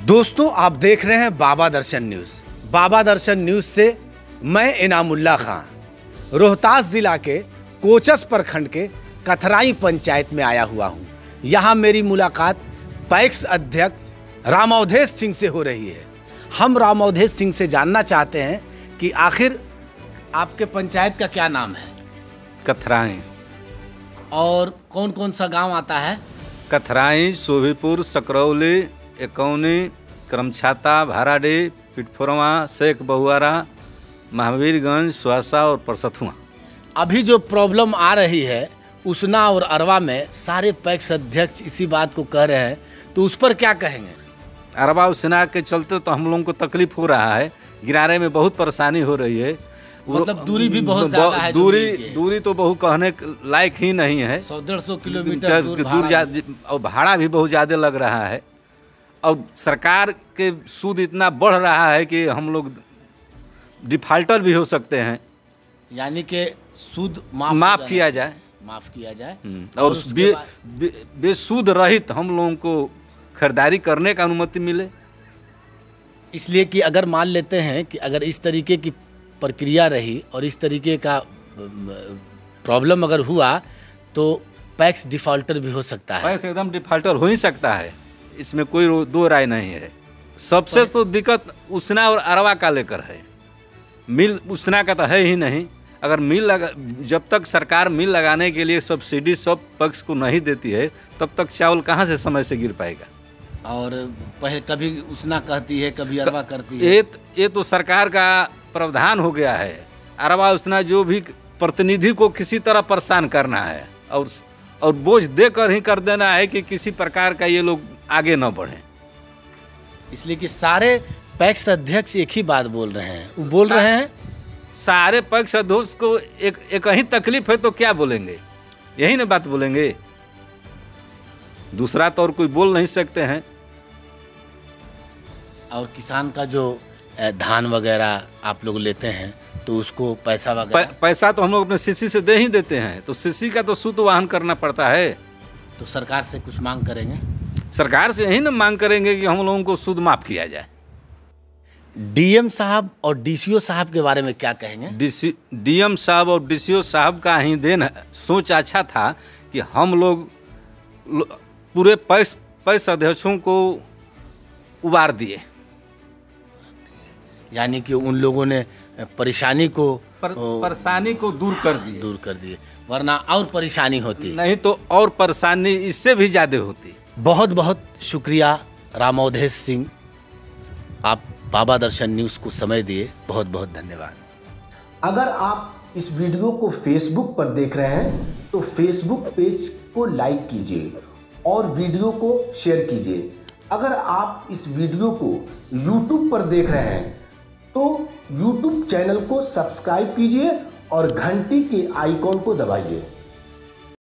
दोस्तों, आप देख रहे हैं बाबा दर्शन न्यूज़। बाबा दर्शन न्यूज़ से मैं इनामुल्ला खान रोहतास ज़िला के कोचस प्रखंड के कथराई पंचायत में आया हुआ हूं। यहां मेरी मुलाकात पैक्स अध्यक्ष रामअवधेश सिंह से हो रही है। हम रामअवधेश सिंह से जानना चाहते हैं कि आखिर आपके पंचायत का क्या नाम है? कथराई। और कौन कौन सा गांव आता है? कथराई, सोभीपुर, सकरौली, एकौनी, करमछाता, भाराडी, पिटफोरवा, शेख बहुआरा, महावीरगंज, सुहासा और परसथुआ। अभी जो प्रॉब्लम आ रही है उसना और अरवा में, सारे पैक्स अध्यक्ष इसी बात को कह रहे हैं, तो उस पर क्या कहेंगे? अरवा उसना के चलते तो हम लोगों को तकलीफ हो रहा है, गिराने में बहुत परेशानी हो रही है। मतलब दूरी भी बहुत ज़्यादा है। दूरी तो बहुत कहने लायक ही नहीं है। 100-150 किलोमीटर दूर और भाड़ा भी बहुत ज़्यादा लग रहा है। और सरकार के सूद इतना बढ़ रहा है कि हम लोग डिफाल्टर भी हो सकते हैं। यानी कि सूद माफ़ किया जाए। और बेसूद रहित हम लोगों को खरीदारी करने का अनुमति मिले। इसलिए कि अगर मान लेते हैं कि अगर इस तरीके की प्रक्रिया रही और इस तरीके का प्रॉब्लम अगर हुआ तो पैक्स डिफॉल्टर भी हो सकता है। पैक्स एकदम डिफॉल्टर हो ही सकता है, इसमें कोई दो राय नहीं है। सबसे तो दिक्कत उसना और अरवा का लेकर है। मिल उसना का तो है ही नहीं। अगर जब तक सरकार मिल लगाने के लिए सब्सिडी सब पक्ष को नहीं देती है, तब तक चावल कहाँ से समय से गिर पाएगा? और पहले कभी उसना कहती है, कभी अरवा करती है। ये तो सरकार का प्रावधान हो गया है। अरवा उसना जो भी प्रतिनिधि को किसी तरह परेशान करना है और बोझ देकर ही कर देना है कि किसी प्रकार का ये लोग आगे न बढ़ें। इसलिए कि सारे पैक्स अध्यक्ष एक ही बात बोल रहे हैं। वो बोल रहे हैं सारे पैक्स अध्यक्ष को एक ही तकलीफ है, तो क्या बोलेंगे? यही ना बात बोलेंगे, दूसरा तो और कोई बोल नहीं सकते हैं। और किसान का जो धान वगैरह आप लोग लेते हैं तो उसको पैसा वगैरह पैसा तो हम लोग अपने सीसी से दे ही देते हैं, तो सीसी का तो सूद वाहन करना पड़ता है। तो सरकार से कुछ मांग करेंगे? सरकार से यही ना मांग करेंगे कि हम लोगों को सूद माफ़ किया जाए। डीएम साहब और डीसीओ साहब के बारे में क्या कहेंगे? डीएम साहब और डीसीओ साहब का ही देन सोच अच्छा था कि हम लोग पूरे पैक्स अध्यक्षों को उबार दिए। यानी कि उन लोगों ने परेशानी को दूर कर दिए। वरना और परेशानी होती, नहीं तो और परेशानी इससे भी ज़्यादा होती। बहुत बहुत शुक्रिया रामअवधेश सिंह, आप बाबा दर्शन न्यूज़ को समय दिए, बहुत बहुत धन्यवाद। अगर आप इस वीडियो को फेसबुक पर देख रहे हैं तो फेसबुक पेज को लाइक कीजिए और वीडियो को शेयर कीजिए। अगर आप इस वीडियो को यूट्यूब पर देख रहे हैं तो यूट्यूब चैनल को सब्सक्राइब कीजिए और घंटी के आइकॉन को दबाइए।